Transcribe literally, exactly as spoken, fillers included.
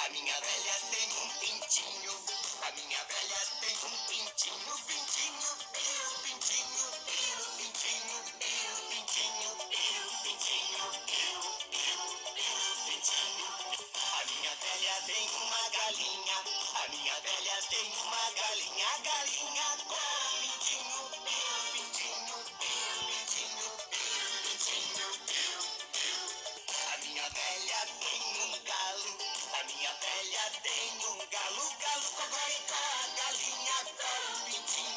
A minha velha tem um pintinho, a minha velha tem um pintinho, pintinho, eu, pintinho, eu, pintinho, eu, pintinho, eu, pintinho, eu, eu, eu, pintinho. A minha velha tem uma galinha, a minha velha tem uma galinha, a galinha com pintinho, eu, pintinho, eu, pintinho, eu, pintinho, eu, eu. A minha velha tem um galo, a minha velha tem um galo, galo cocoricó, a galinha com pintinho.